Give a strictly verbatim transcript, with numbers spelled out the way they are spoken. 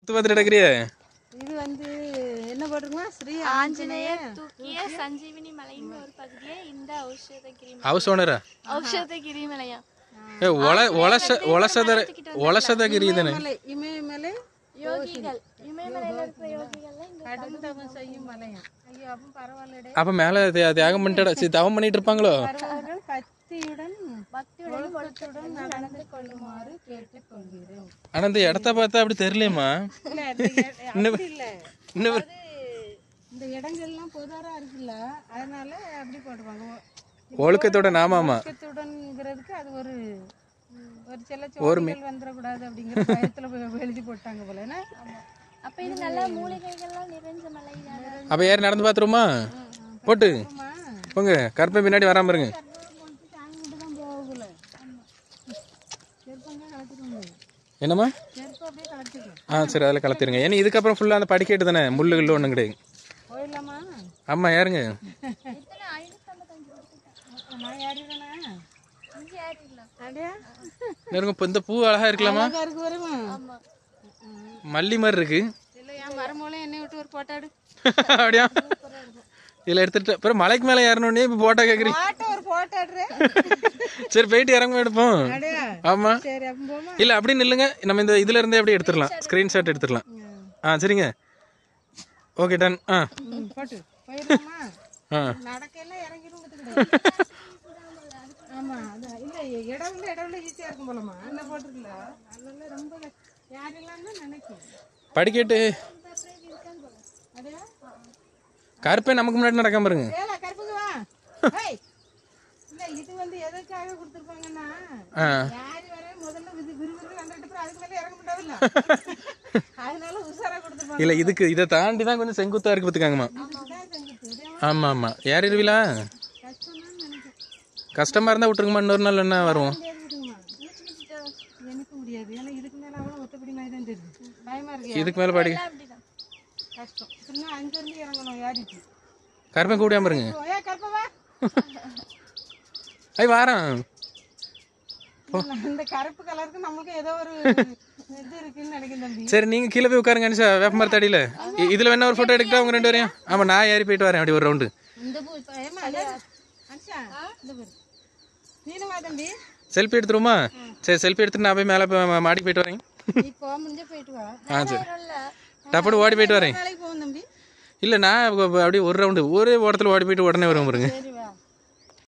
நடக்கிறியே இது வந்து என்ன போட்டுருக்குமா ஸ்ரீ ஆஞ்சநேயர் தூக்கிய சஞ்சீவினி மலையின் ஒரு பகுதியே இந்த ஔஷதகிரி ஹவுஸ் ஓனரா ஔஷதகிரி மலையா ஏ ஒல ஒலச ஒலசத ஒலசதகிரி தானே மலை இமயமலை யோகிகள் இமயமலையில இருக்கிற யோகிகள் கடும் தவம் செய்யும் மலையா ஐயோ அப்ப பரவாயில்லடே அப்ப மேல தியா- தியாகம் பண்ணிட்டு தவம் பண்ணிட்டு இருப்பாங்களோ பரவாயில்ல பக்தியுடன் பக்தியுடன் ஒழுக்கத்துடன் நடந்து கொள்ளுமாறு கேட்டுக்கொள்கிறோம். ஆனா இந்த இடத்த பார்த்தா அப்படி தெரியலையம்மா இல்ல இது எ- அப்படி இல்ல இன்னும் அது இந்த இடங்கள்லாம் பொதாரா இருக்குல்ல அதனால அப்படி போட்டுப்பாங்க ஒழுக்கத்தோட நாமாமா ஒழுக்கத்துடன்ங்கிறதுக்கு அது ஒரு ஒரு சில சோறுகள் வந்துடக்கூடாது அப்படிங்கிற பயத்துல போய் எழுதி போட்டாங்க போல என்ன? அப்ப இது நல்ல மூலிகைகள்லாம் நிறைஞ்ச மலை தானே. அப்ப யார் நடந்து பாத்துருமா போட்டு ஆமா. போங்க கருப்பை பின்னாடி வராம இருங்க சாங்கிட்டு தான் போகல செருப்பங்க கலத்துக்கோங்க என்னம்மா செருப்பு அப்படியே கலத்துக்கலாம் ஆ சரி அதில் கலத்திருங்க ஏன்னா இதுக்கப்புறம் ஃபுல்லாக அந்த படிக்கட்டு தானே முள்ளு கில்லு ஒன்றும் கிடையாது போயிடலாமா? ஆமா யாருங்க இத்தனை ஐநூத்தி ஐம்பத்தஞ்சு கொடுத்துட்டேன். நான் யாருதானே இங்க ஏறிடலாம். அப்படியா இருங்க இப்போ இந்த பூ அழகா இருக்கலாமா அழகா இருக்கு வருமா? ஆமா. மல்லி மாதிரி இருக்கு இல்ல என் மரமூலம் என்னை விட்டு ஒரு போட்டோ எடு அப்படியா இதில் எடுத்துட்டு அப்புறம் மலைக்கு மேலே ஏறணுன்னே இப்போ போட்டோ கேட்குறீங்க போட்டோ ஒரு போட்டோ எடுறேன் சரி போயிட்டு இறங்க எடுப்போம் அப்படியா? ஆமா சரி அப்ப போமா. இல்லை அப்படி நில்லுங்க நம்ம இந்த இதுல இருந்தே அப்படியே எடுத்துடலாம் ஸ்க்ரீன்ஷாட் எடுத்துடலாம் ஆ சரிங்க ஓகே டன் ஆ ம், போட்டு போயிடலாமா? ஆ நடக்கையெல்லாம் இறங்கிடும் பார்த்துக்கிட்டு. ஆமா அது இல்ல இடவுல இடவுல ஈஸியா இருக்கும் போலமா என்ன போட்டிருக்கல அதனால ரொம்ப யாரெல்லாம் தான் நினைக்கும் படிக்கட்டு அப்படியா? கருப்பே நமக்கு முன்னாடி நடக்காம பாருங்க ஏல கருப்புங்க வா ஏய் இல்ல இது வந்து எதற்காக கொடுத்துருப்பாங்கன்னா ஆ யாரு வர முதல்ல விது விறுவிறு வந்துட்டு அப்புறம் அதுக்கு மேல இறங்க முடியாதுல்ல அதனால உஷாரா கொடுத்துருப்பாங்க. இல்லை இதுக்கு இதை தாண்டி தான் கொஞ்சம் செங்குத்தா இருக்கு பார்த்துக்காங்கம்மா இதுதான் செஞ்சுட்டு இதே ஆமா ஆமா ஏறிடுவீங்களா கஷ்டம் தான் நினைக்கிறேன். கஷ்டமா இருந்தா விட்டுருங்கம்மா இன்னொரு நாள் என்ன வருவோம் இருக்குமா? எனக்கு முடியாது ஏன்னா இதுக்கு மேல அவ்வளவு ஒத்தப்படி மாதிரி தான் தெரியுது பயமா இருக்கு இதுக்கு மேல படி அப்படிதான். கஷ்டம் இன்னும் அங்க இருந்து இறங்கணும் யாருக்கு கருப்பை கூடியாம பாருங்க ஏ கற்பவா ஐய் வாரம் இந்த கருப்பு கலருக்கு நமக்கு ஏதோ ஒரு இது இருக்குன்னு நினைக்கிறேன் தம்பி. சரி நீங்க கீழே போய் உட்காருங்க அனிஷா வேப்பமரத்து அடியில இ- இதுல வேணா ஒரு போட்டோ எடுக்கட்டா உங்க ரெண்டு பேரையும் ஆமா நான் ஏறி போயிட்டு வரேன் அப்படி ஒரு ரவுண்டு இந்த பூ இப்ப ஏமா அனிஷா இந்த பூ நீனவா தம்பி செல்ஃபி எடுத்துருமா சரி செல்ஃபி எடுத்துட்டு நான் போய் மேலே போய் மாடிக்கு போயிட்டு வரேன் நீ போக முடிஞ்சா போயிட்டு வா. ஆ சரி டப்புனு ஓடி போயிட்டு வரேன் நாளைக்கு போவோம் தம்பி. இல்லை நான் அப்படியே ஒரு ரவுண்டு ஒரே ஓட்டத்தில் ஓடி போயிட்டு உடனே வருவேன் பாருங்க சரி